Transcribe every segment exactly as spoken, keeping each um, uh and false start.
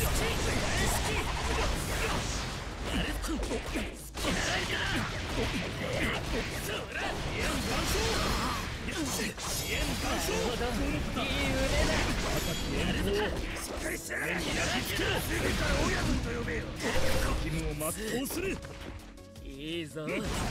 いいぞ。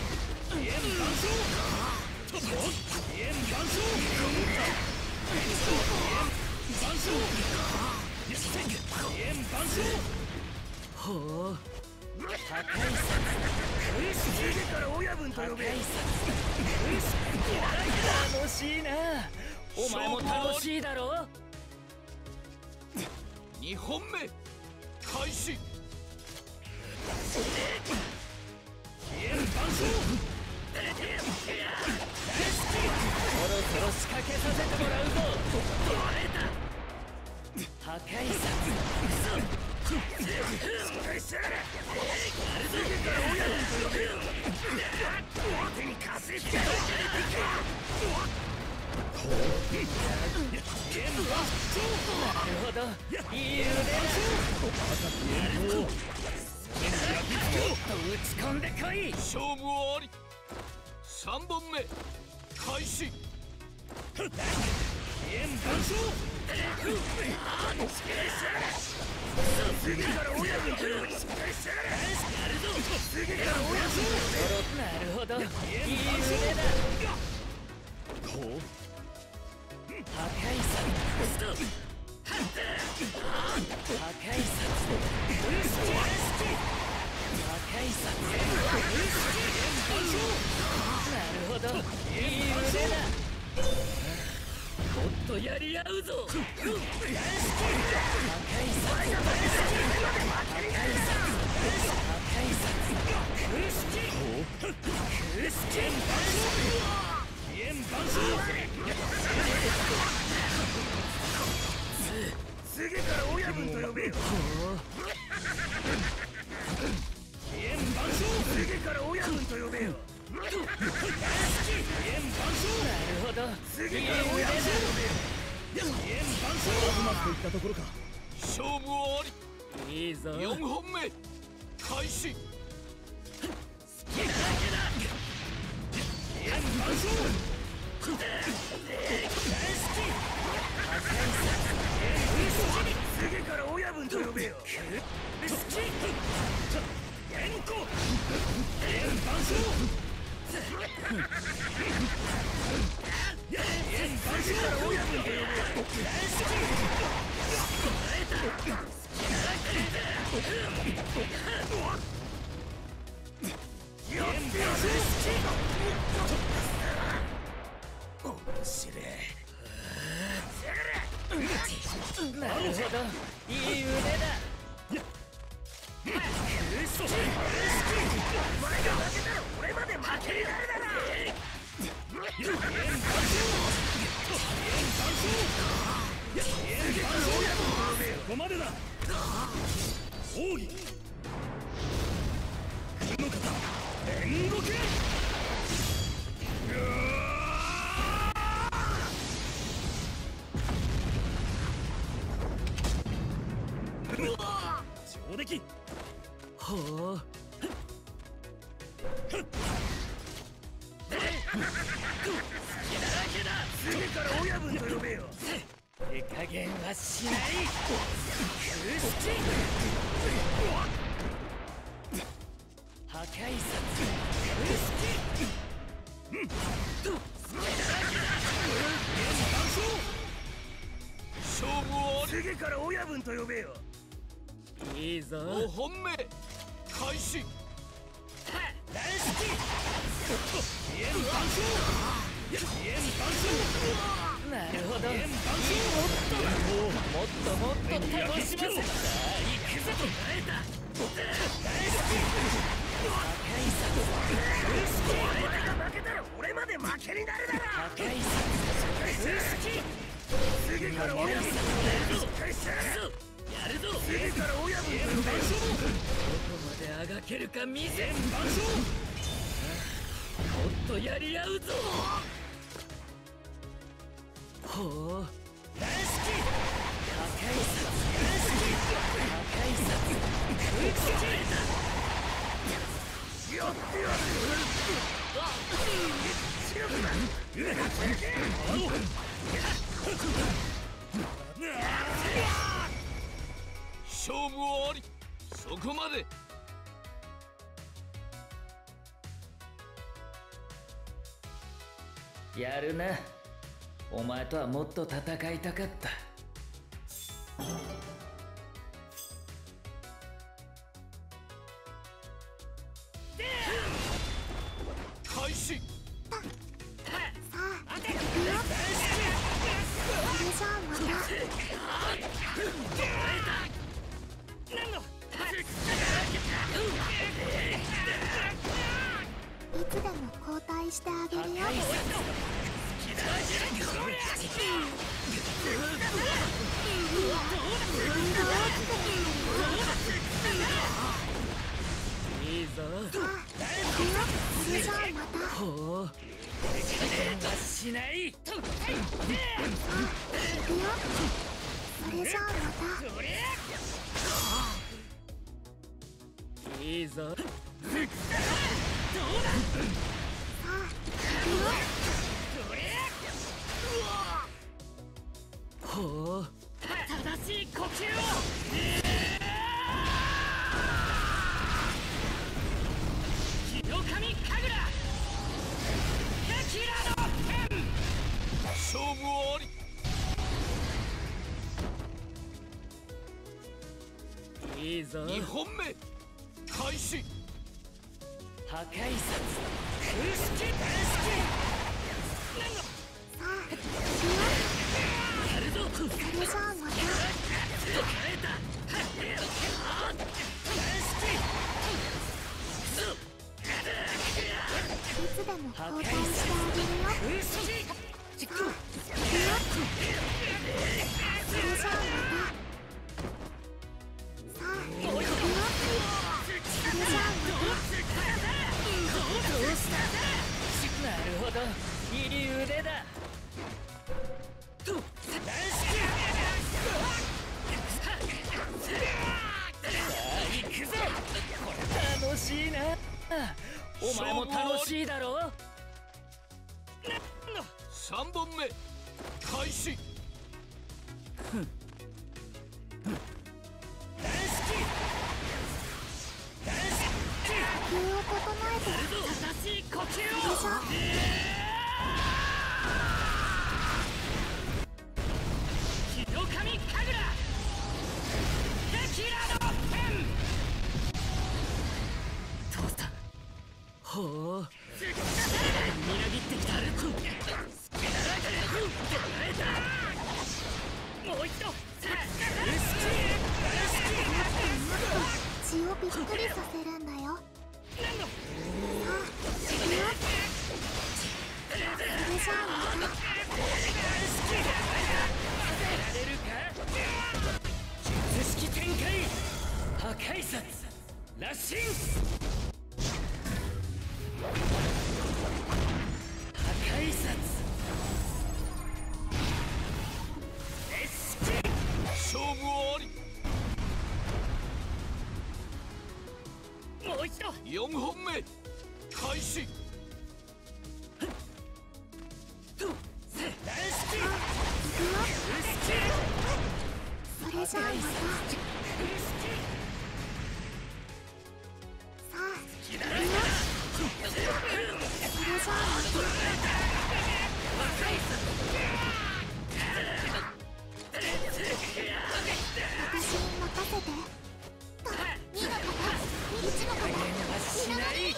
ほう。破壊殺。から親分と呼べ。楽しいな。お前も楽しいだろ。 二本目開始。 そろそろ仕掛けさせてもらうぞ。破壊殺。なるほど、いい腕だ。もっと打ち込んでこい。 勝負をあり。三本目開始。 なるほど、いい腕だ。こう破壊殺。破壊殺。破壊殺。なるほど、いい腕だ。もっとやり合うぞ。破壊殺。破壊殺。次から親分と呼べよ。次から親分と呼べよ。なるほど。次から親分と呼べよ。うまくいったところか。 勝負をあり。 いいぞ。 四本目開始。次から親分と呼べよ。 なるほど、いい腕だ。お前が負けたら俺まで負けになるだろ。ここまでだ。奥義この方煉獄。上出来。ほう。次から親分と呼べよ。手加減はしない。破壊殺。 勝負をあり。 次から親分と呼べよ。いいぞ。 五本目開始。 なるほど。もっともっと楽しませ。さあ行くぞ。破壊殺。俺が負けたら俺まで負けになるだろ。破壊殺。次から親分と呼べよ。やるぞ。次から親分と呼べよ。どこまであがけるか見せん。もっとやり合うぞ。ほう。破壊殺。破壊勝負終わり。そこまで。 やるな。お前とはもっと戦いたかった。 開始。 いつでも交代してあげるよ。 いいぞ。 それじゃあまた。 ほう。はしない。 行くよ。それじゃあまた。 いいぞ。 さあ、行くよ。 ほう。 正しい呼吸を。広神神楽テキラの剣。 勝負終わり。 いいぞ。 にほんめ開始。 破壊殺。 空式大式。 さあ、行くよ。 やるぞ。 それじゃあまた。いつでも交代してあげるよ。 空式。 さあ、行くよ。それじゃあまた。さあ、行くよ。それじゃあまた。 なるほど。いい腕だ。 行くぞ。 楽しいな。お前も楽しいだろ。 さんぼんめ開始。 呼吸を整えて。 正しい呼吸を。 それじゃ。 広神神楽テキラの剣。 父さん。ほう。 みなぎってきた。もう一度。 血をびっくりさせるんだよ。さあ、行くよ。それじゃあまた。 術式展開。破壊殺。羅針。破壊殺。 勝負終わり。 もう一度。 よんほんめ開始。 それじゃあまた。さあ、行くよ。それじゃあまた。私に任せて。にの方、いちの方、にの方に。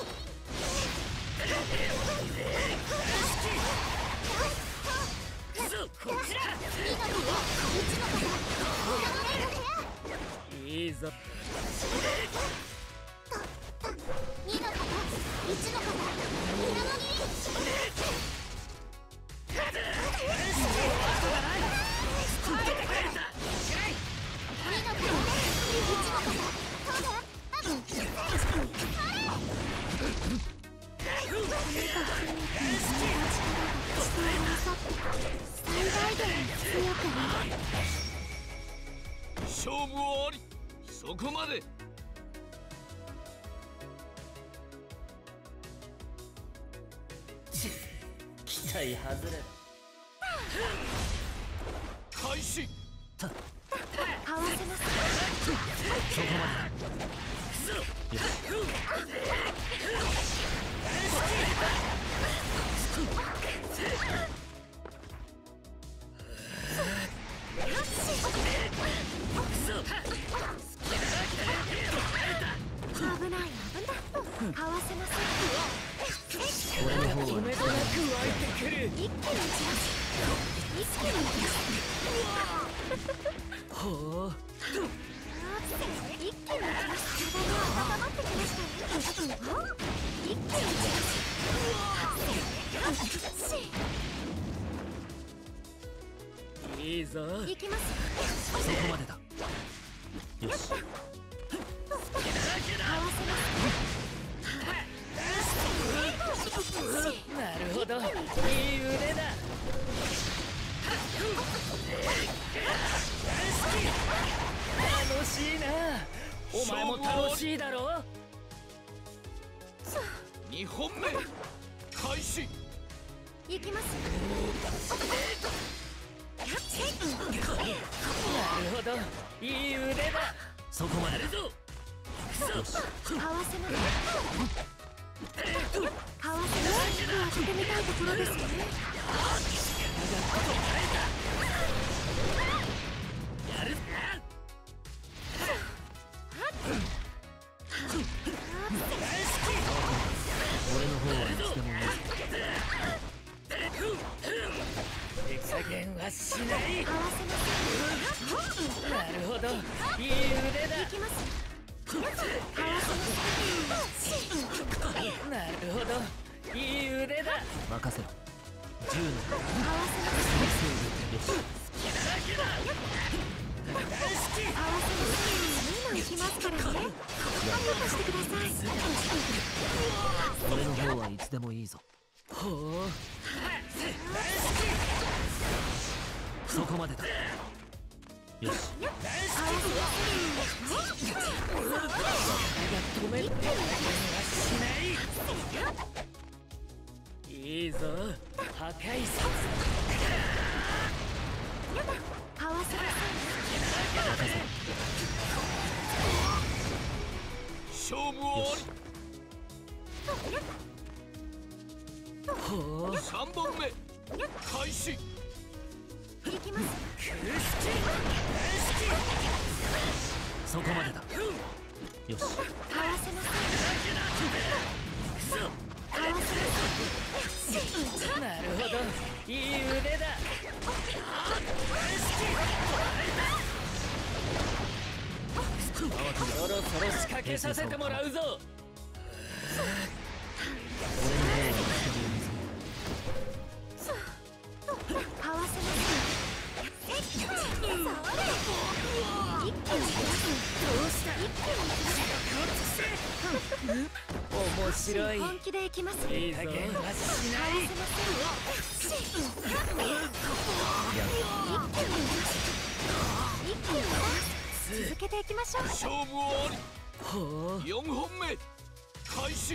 いいぞ。 にの方、いちの方、にののに。 勝負終わり。そこまで。 期待外れ。 開始。 合わせます。 そこまでだ。よし。 危ない危ない。かわせません。 俺の方は止めどなく湧いてくる。 一気に打ちます。一気に打ちます。 ほう。 一気に打ちます。体が温まってきましたね。一気に打ちます。 いいぞ。 行きます。 そこまでだ。よし。 なるほど。いい腕だ。楽しいな。お前も楽しいだろ。にほんめ開始。 行きます。 なるほど。いい腕だ。 そこまでだ。よし。 かわせます。かわせます。当ててみたいところですよね。 やるぞ。 俺の方はいつでもいい。 手加減はしない。 かわせます。 なるほど。いい腕だ。 行きます。かわせます。 なるほど。いい腕だ。 任せろ。銃のかわせます。 よし。 合わせます。いいの行きますからね。何とかしてください。 俺の方はいつでもいいぞ。 ほう。 そこまでだ。よし。 止める手加減はしない。いいぞ。破壊殺。 かわせま勝負終わり。ほう。三本目開始。 せん。行きます。 そこまでだ。よし。 かわせます。かわせます。 なるほど。いい腕だ。そろそろ仕掛けさせてもらうぞ。 俺の方はいつでもいいぞ。 かわせます。一気にどうした。面白い。 本気で行きます。 いい加減はしない。 続けていきましょう。 勝負終わり。ほう。よんほんめ開始。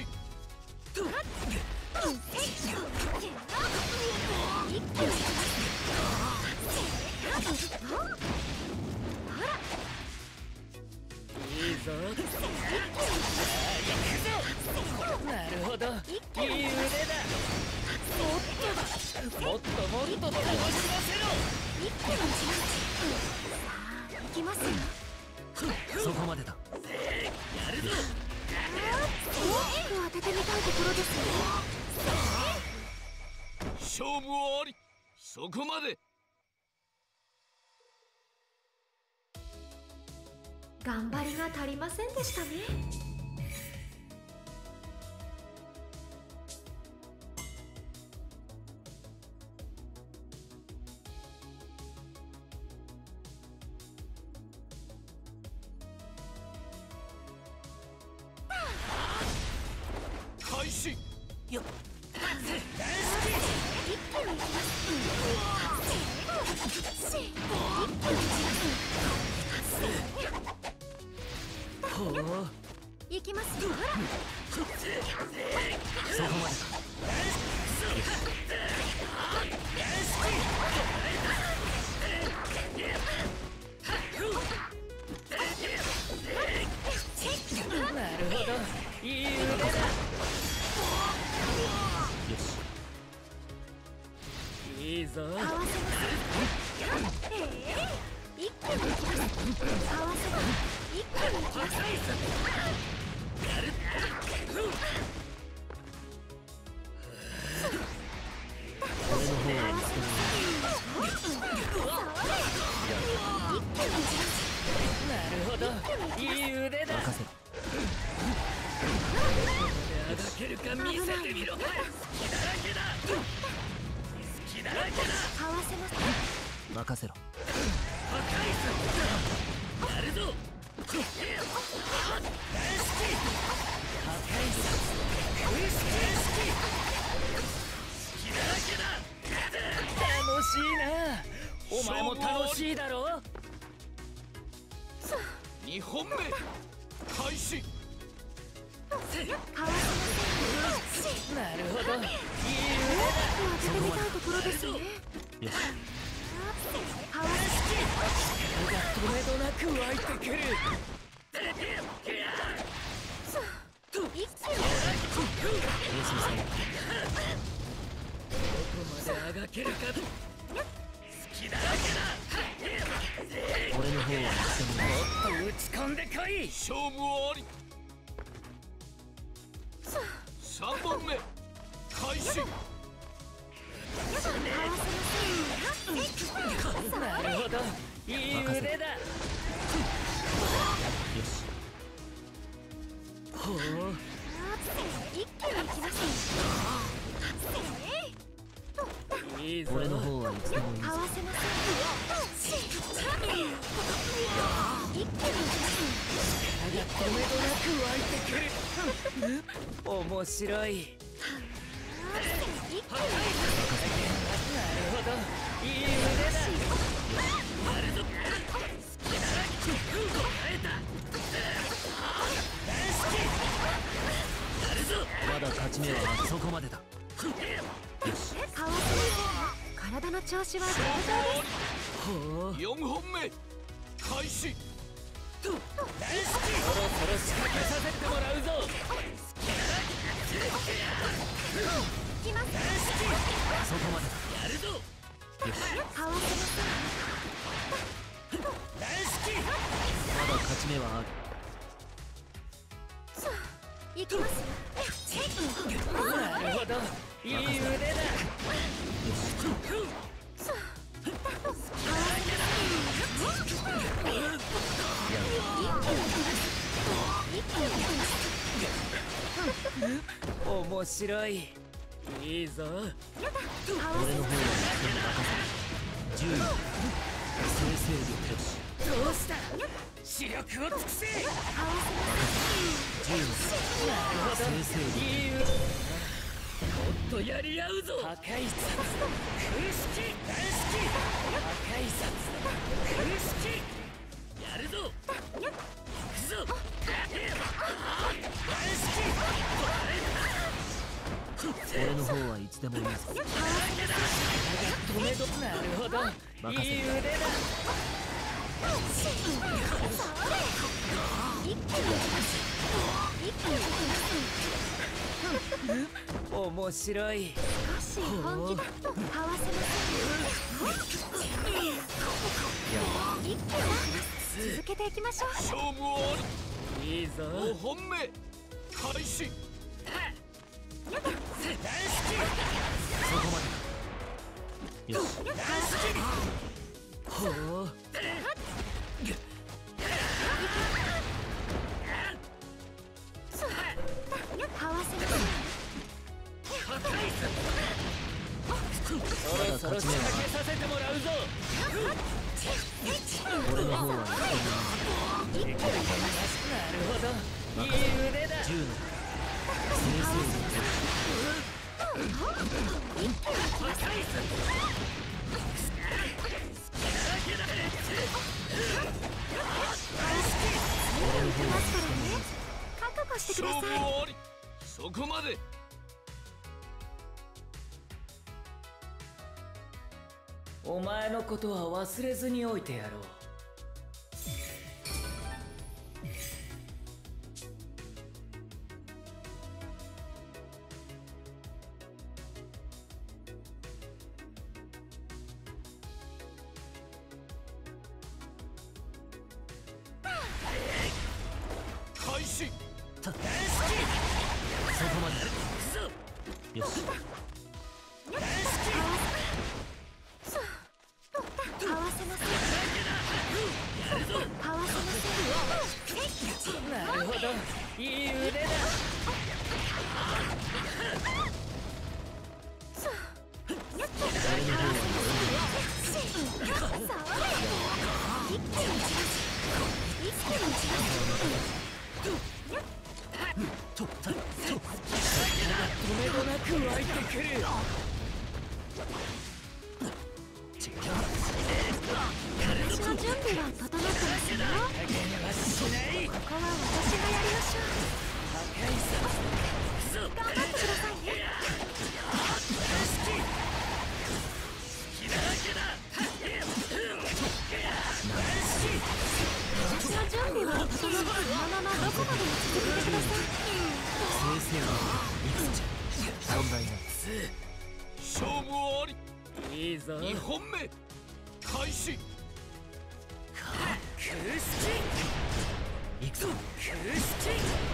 いいぞ。なるほど。いい腕だ。もっともっと楽しませろ。 一気に打ちます。行きますよ。 そこまでだ。 やるぞ。 大きく当ててみたいところですよ。 勝負終わり。そこまで。 頑張りが足りませんでしたね。 開始。 よっ。 一気に行きます。 ほう。 行きます。 そこまでだ。 かわせます。かわせます。 るほど、いい腕だ。 任せろ。 あがけるか見せてみろ。好きだらけだ。好きだらけだ。 合わせます。 任せろ。 破壊さやるぞ。大好き。破壊さ大好き。好きだらけだ。楽しいな。お前も楽しいだろ。 にほんめ開始。 合わせます。 なるほど、いい腕だ。 当ててみたいところですね。 よし。 合わせ力がとめどなく湧いてくる。 一気に冷静さん。 どこまであがけるか。好きだらけだ。 俺の方は一緒に。 もっと打ち込んでこい。 勝負あり。さんぼんめ開始。 なるほど、いい腕だ。 よし。 ほう、 一気にいきます。 いいぞ。 俺の方はいつでもいいぞ。 合わせます。一気にいきます。 力がとめどなく湧いてくる。面白い。 一気になるほど、いい腕だ。やるぞ。好きだらけ。耐えた。大好き。やるぞ。 まだ勝ち目はあそこまでだ。よし。 合わせます。体の調子は上々です。 ほう、 よんほんめ開始。 大好き。そろそろ仕掛けさせてもらうぞ。 いきます。 あそこまでだ。 やるぞ。 よし。 合わせます。 大好き。 まだ勝ち目はある。 いきます。 なるほど、いい腕だ。面白い。いいぞ。 俺の方は一緒に任せろ。じゅうい生成力。よし。 どうした。視力を尽くせ。 じゅうなるほど、 生成力。 いい腕。もっとやり合うぞ。破壊殺空式大好き。破壊殺空式やるぞ。行くぞ。大好き。 俺の方はいつでもいいぞ。 止めど。なるほど、 任せいい腕だ。面白い。 少し本気だ。合わせます。一気に続けていきましょう。 勝負あり。 いいぞ。 ごほんめ開始。 大好き。 そこまでだ。よし。 ほう、 合わせます。 そろそろ仕掛けさせてもらうぞ。 俺の方は一緒にいいぞ。 なるほど、いい腕だ。 じゅうの生成力。 俺の方は一緒にいいぞ。覚悟してくだ勝負さい。 あり。そこまで。 お前のことは忘れずにおいてやろう。 そこまで。よし。 合わせません。合わせません。 なるほど、いい腕だ。止めどなく湧いてくる。 私の準備は整ってますよ。ここは私がやりましょう。頑張ってくださいね。私の準備は整って、そのままどこまでも続けてください。 先生はいくつじゃ問題ない。 勝負あり。 いいぞ。 にほんめ開始。 空式いくぞ。 空式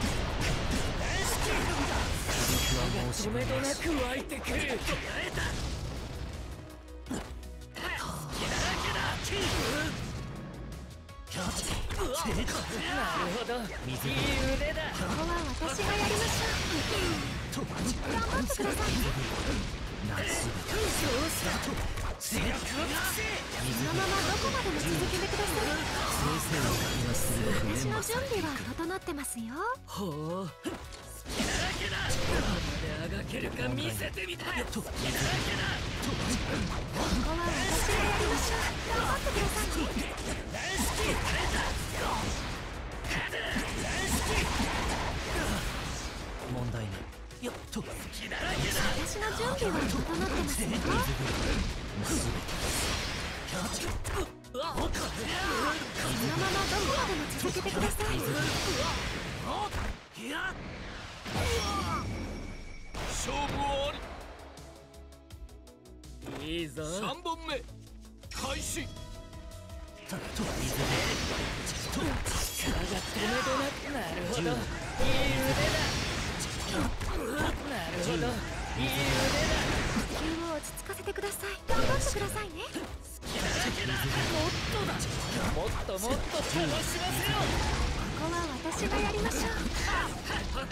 止めどなく湧いてくる。なるほど、いい腕だ。 ここは私がやりましょう。頑張ってくださいね。そのままどこまでも続けてください。私の準備は整ってますよ。 ほう、どこまであがけるか見せてみたい。ここは私がやりましょう。頑張ってくださいね。 問題ない。よっと。 私の準備は整ってますよ。そのままどこまでも続けてください。 勝負あいいぞ。 り。さんぼんめ開始。 力が止めどなく。なるほど、いい腕だ。なるほど、いい腕だ。 呼吸を落ち着かせてください。頑張ってくださいね。 もっとだ。もっともっと楽しませよ。 ここは私がやりましょう。 破壊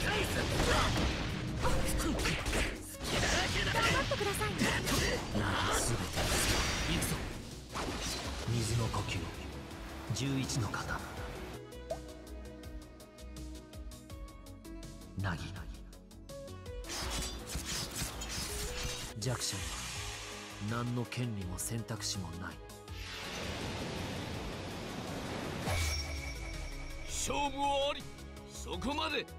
頑張ってくださいね。 すべていくぞ。水の呼吸じゅういちの型。なぎ弱者には何の権利も選択肢もない。 勝負あり。そこまで。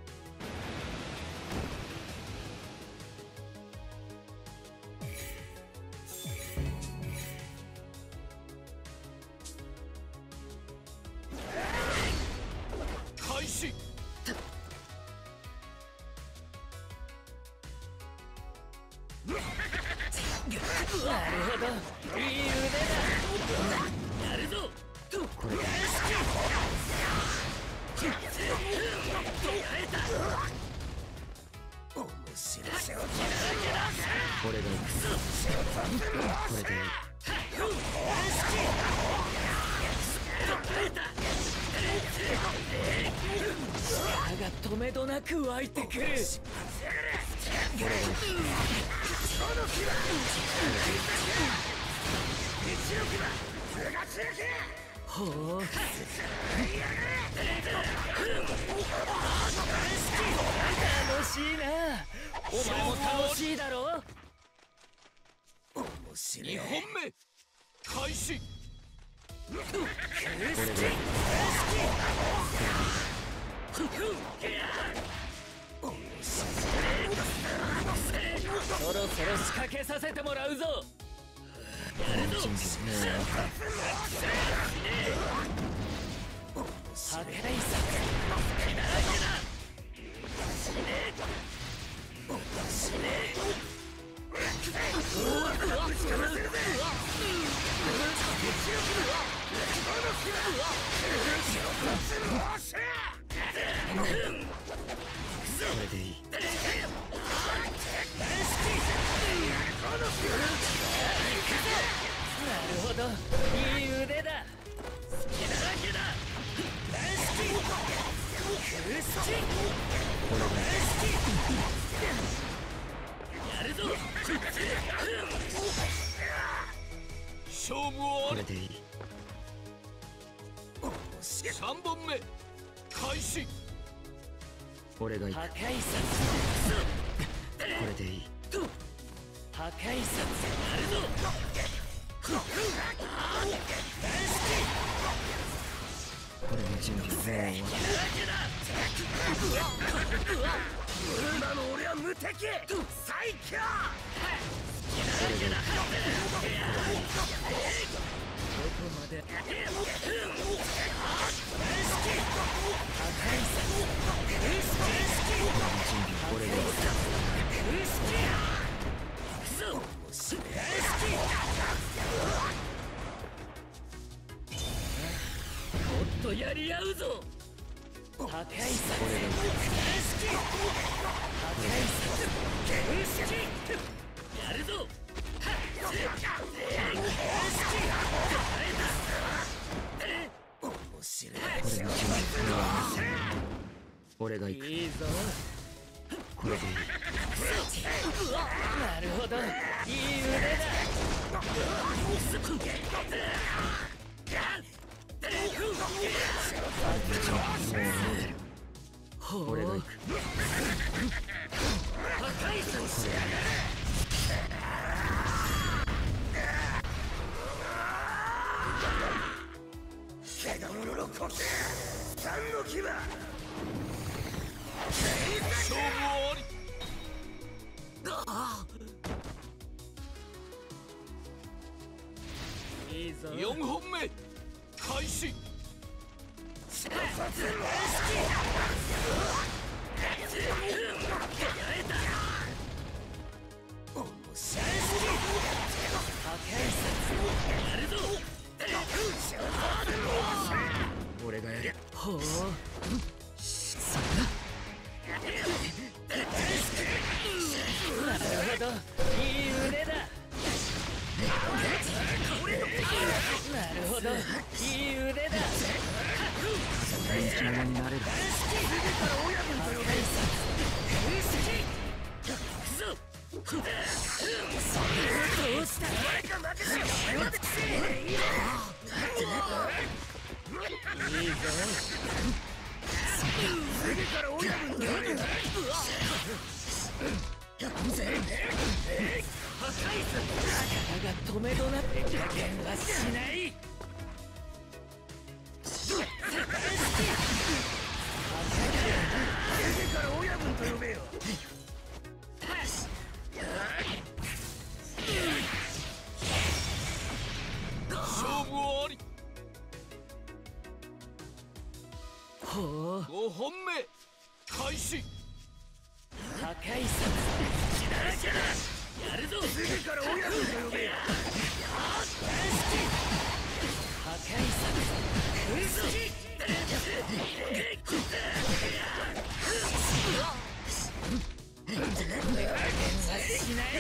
開始。 なるほど、いい腕だ。やるぞ。 これこれでいく。これでいい。 力が止めどなく湧いてくる。ほう、楽しいな。お前も楽しいだろ。 にほんめ開始。 そろそろ仕掛けさせてもらうぞ。やるぞ。破壊作。 ど、いい腕だ。好きだらけだ。大好き。空式。大好き。やるぞ。 勝負をこれでいい。さんぼんめ開始。俺が行く。 破壊殺。 これでいい。 破壊殺。やるぞ。 これの準備はもう終わった。 今の俺は無敵最強。 どこまで。破壊殺。 俺がもっとやり合うぞ。破壊殺。破壊殺。やるぞ。 俺が行く。 いいぞ。 これでいい。 なるほど、いい腕だ。 俺が行く。 破壊殺。 獣の呼吸三の牙。 勝負終わり。 いいぞ。 よんほんめ開始。俺がやる。 ほう。 さなるほど、いい腕だ。なるほど、いい腕だ。 人気者になれる。 どうした。いいぞ。 次から親分とやれ。 破壊す。力が止めどなって加減はしない。 次から親分と呼べよ。 勝負終わり。 ほう。 ごほんめ開始。 破壊殺。やるぞ。 次から親分と呼べよ。 破壊殺。加減はしない。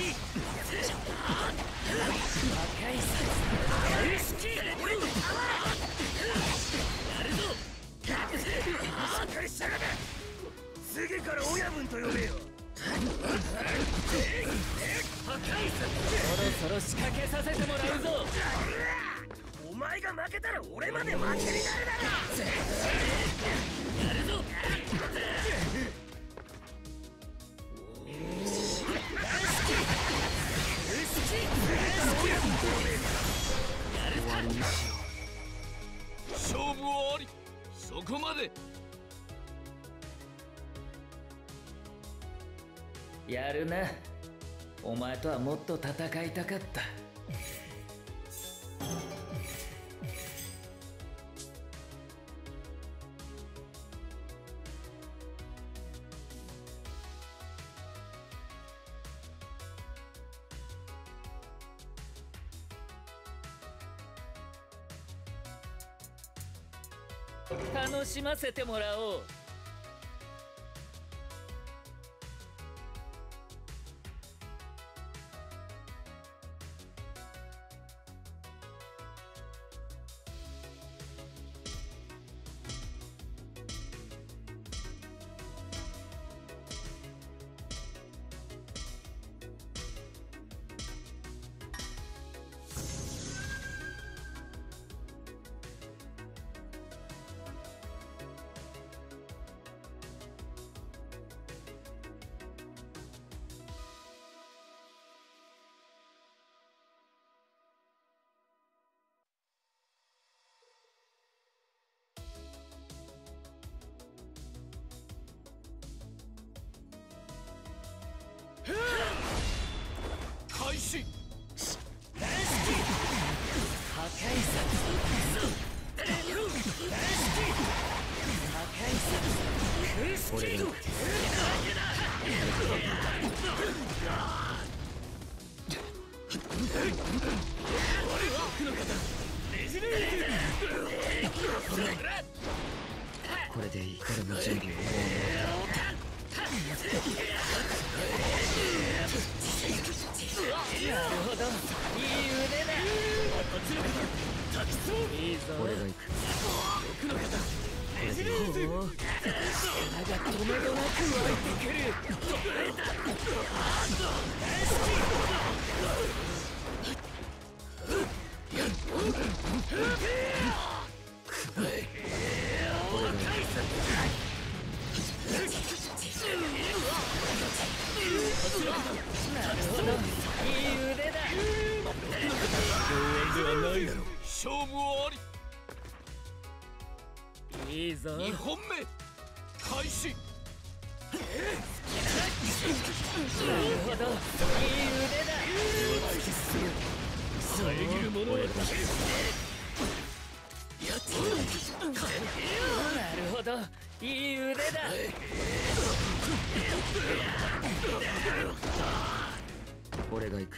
破壊殺。やるぞ。 しっかりしやがれ。次から親分と呼べよ。 破壊殺。そろそろ仕掛けさせてもらうぞ。 お前が負けたら俺まで負けになるだろ。 やるぞ。 終わりにしよう。勝負終わり。そこまで。 やるな。お前とはもっと戦いたかった。楽しませてもらおう。 始。 破壊殺破壊殺俺が行く。これでいい。俺の準備をもうなるほど、いい腕だ。いいぞ。 俺が行く。これでいい。 おお、力が止めどなく湧いてくる。なるほど、いい腕だ。 応援ではないだろう。勝負あり。 いいぞ。 にほんめ開始。 なるほど、いい腕だ。 遮るものはなるほど、いい腕だ。 俺が行く。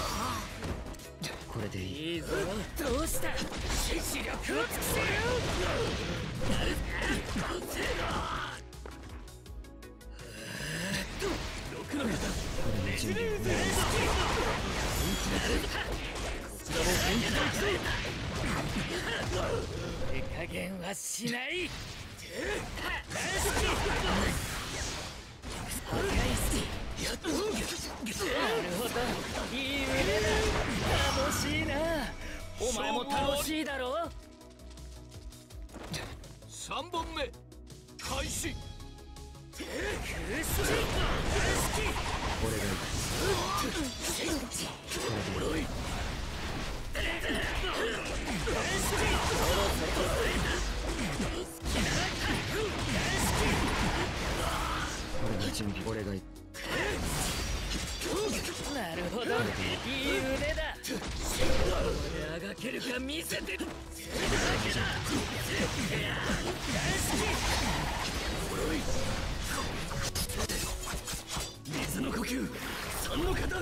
これでいい。 いいぞ。どうした。視力を尽くせよ。 俺の準備をもう手加減はしない。破壊し。なるほど、いい腕だ。楽しいな。お前も楽しいだろ。 さんぼんめ開始。 空式。 俺が行く。これでいい。俺の準備。俺が行く。 なるほど、いい腕だ。どこまであがけるか見せて。 水の呼吸三の型。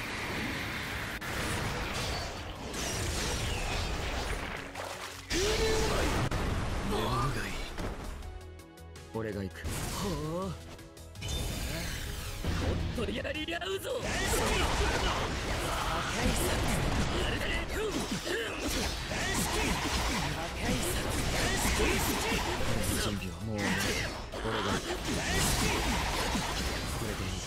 俺が行く。 ほう、もっとやり合うぞ。破壊殺。破壊殺。 俺の準備はもう俺が行く。これでいい。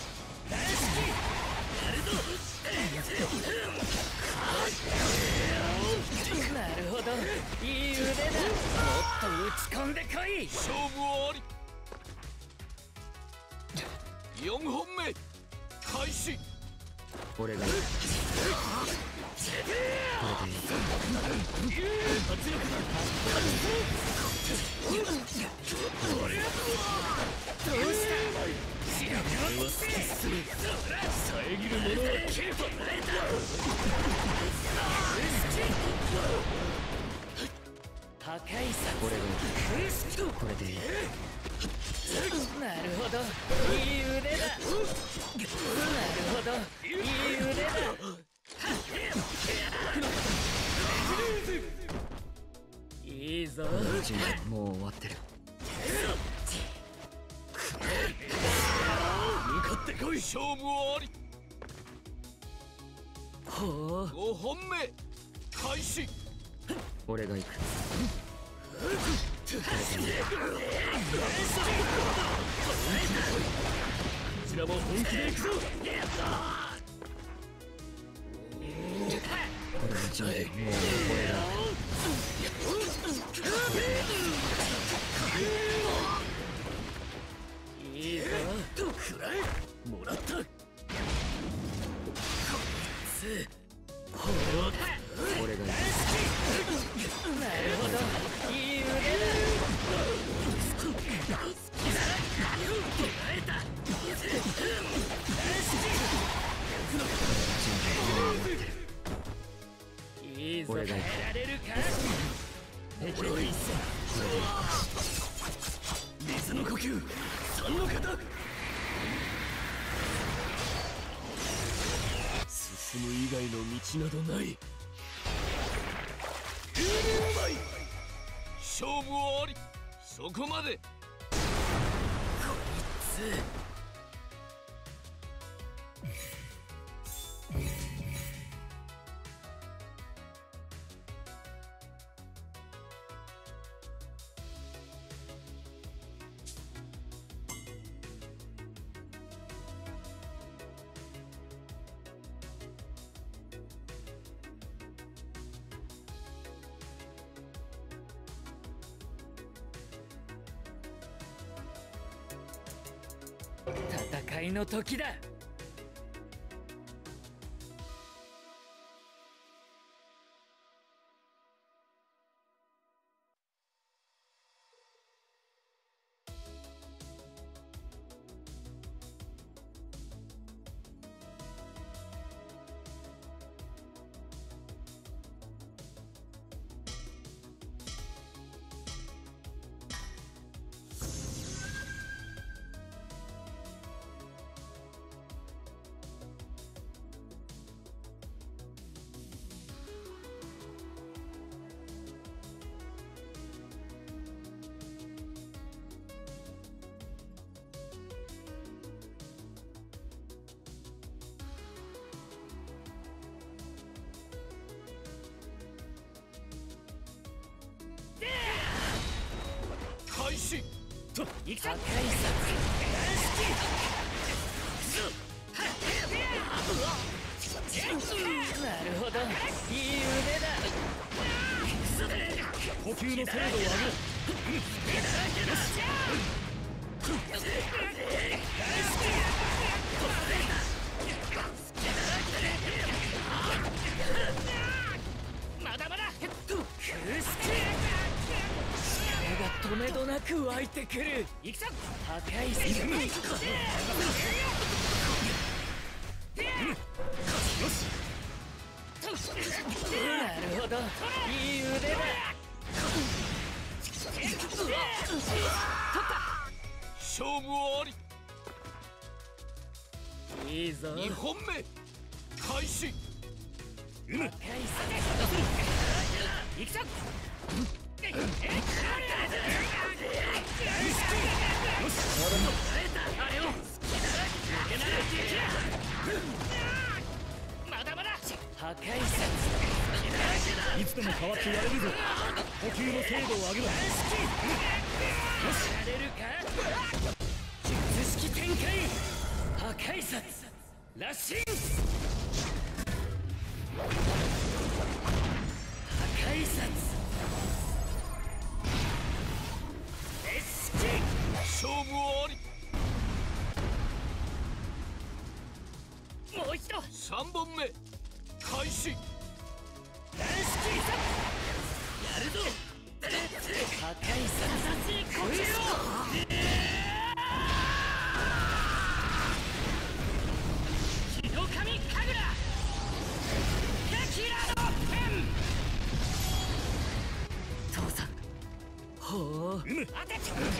なるほど、いい腕だ。もっと打ち込んでこい。 勝負あり。よんほんめ開始。 俺が行く。これでいい。 どうした。視力を尽くせ。遮るものは切るとらえた。破壊殺。 俺が行く。これでいい。 なるほど、いい腕だ。なるほど、いい腕だ。いいぞ。 俺の準備はもう終わってる。 向かってこい。勝負あり。 ほう、 ごほんめ開始。 俺が行く。こちらも本気で行くぞ。 俺の準備はもう俺が行いいぞ。 くらえ。もらった。 俺が行く。 なるほど、いい腕だ。 準備はもう球三の型。進む以外の道などない。勝負はあり、そこまで。こいつ戦いの時だ。開始と行くぞ。なるほど、いい腕だ。呼吸の精度を上げろ。まだまだ力が止めどなく湧いてくる。行くぞ。破壊する。なるほど、いい腕だ。勝負あり。いいぞ。にほんめ開始。破壊され。行くぞ。まだまだ破壊殺。いつでも変わってやれるぞ。呼吸の精度を上げろ。やれるか。術式展開。破壊殺ラッシン。破壊殺。勝負あり。もう一度。三本目開始。やるぞ。破壊殺。呼吸を。ヒノカミカグラ。テキラのペン。父さん。ほう。当てちゃう。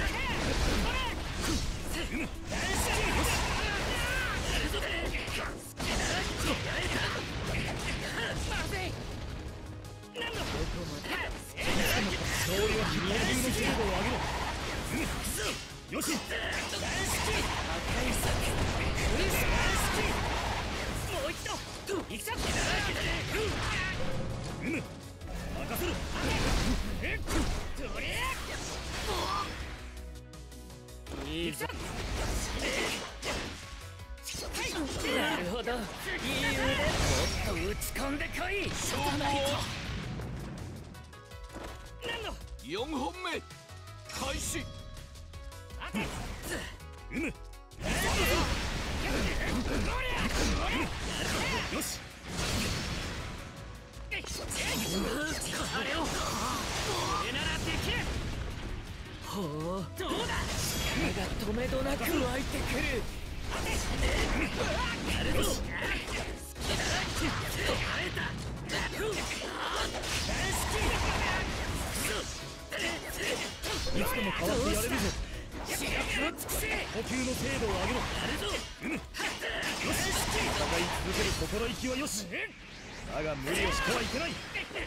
よし。もう一度。行くぞ。任せる。いいぞ。なるほど、いい腕。もっと打ち込んでこい。よんほんめ開始。うむ。よし。あれを俺ならできる。ほう、どうだ。力が止めどなく湧いてくる。やるぞ。いつでも変わってやれるぞ。 死力を尽くせ。 呼吸の精度を上げろ。 やるぞ。 うむ。よし、戦い続ける心意気はよし。だが無理をしてはいけない。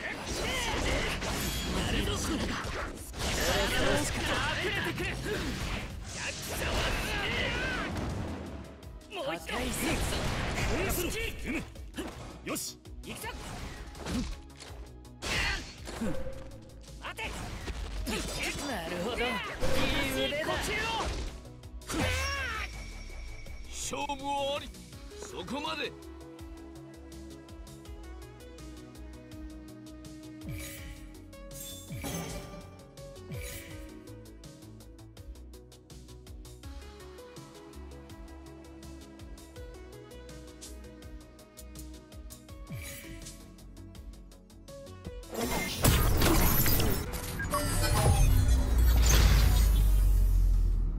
やるぞ。これが俺らしく溢れてくれ。役者はもう一度。 風式。うむ。よし。 行くぞ。待て。なるほど。いい腕だ。 勝負はあり。そこまで。